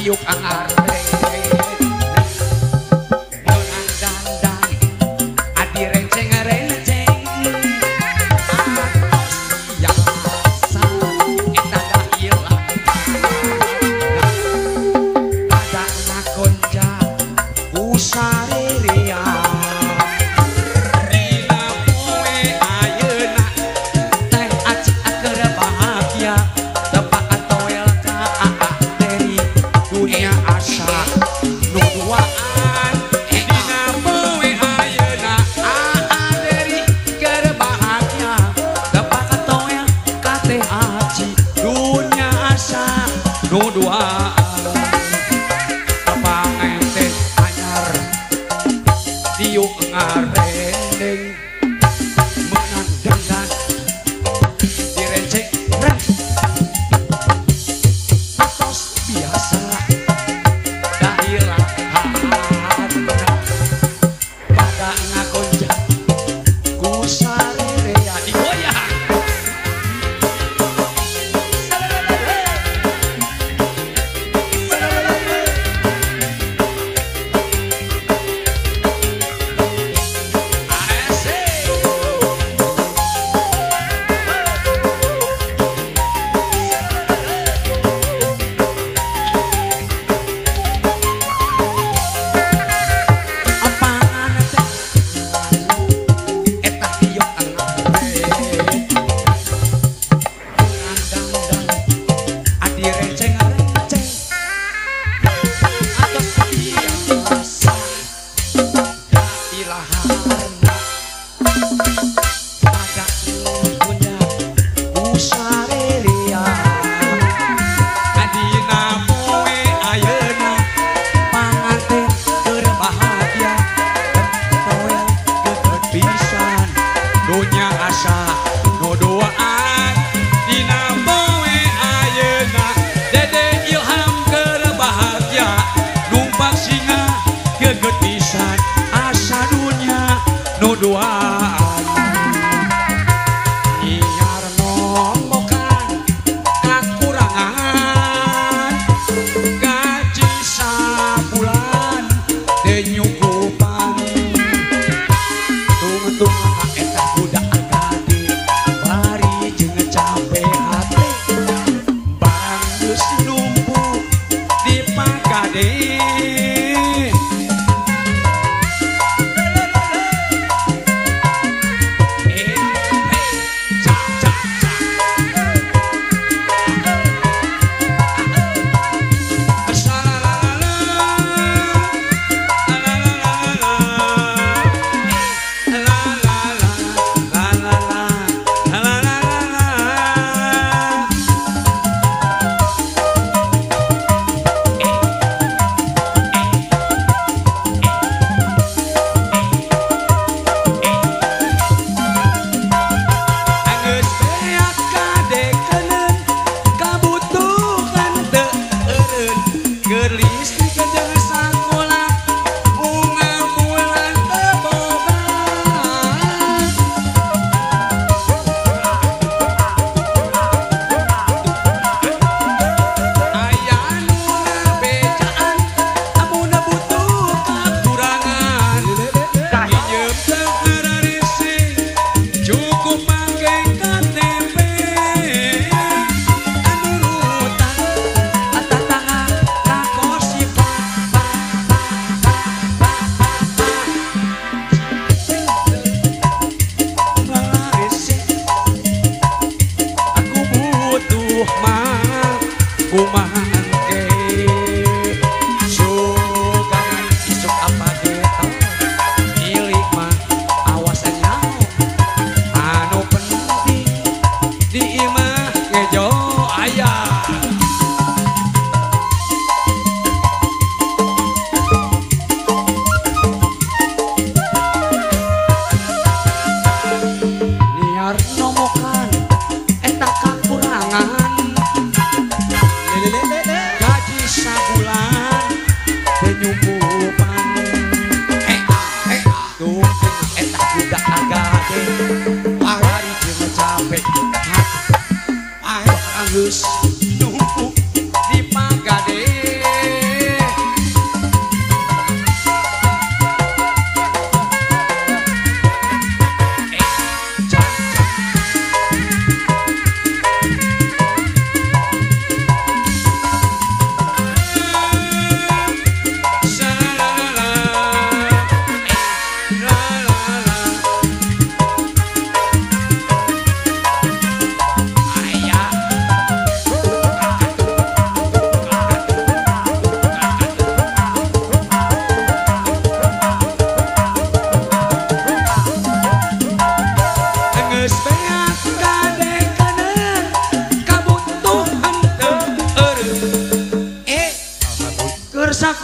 tiuk angar dengan dandan adi renceng renceng atos biasa eta da ilang ada nakonja usarerea dina poe ayeuna teh aci aker bahagia tepak atoel ka dari dunia asa nu duaan dina poe ayeuna dari keur bahagia tepak atoel ka teh aci dunia asa nu duaan kapangente anyar tiuk ngarendeng menang dandan direnceng rem atos biasa dahilah pada ngagonjak ku sarerea digoyang asa dunia nu duaan iar nombokan kakurangan gaji sabulan teu nyukupan tung-tungan eta budak agade bari jeung capek hate barang geus numpuk di pagade geus numpuk di Pagade.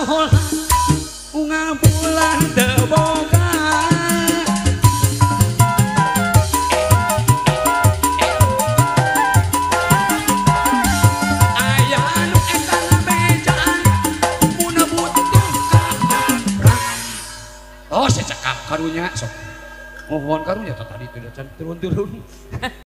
bunga bulan teboga ayah anu edan bejaan mun butuh kakak oh secakap karunya sok mohon karunya tadi tidak turun-turun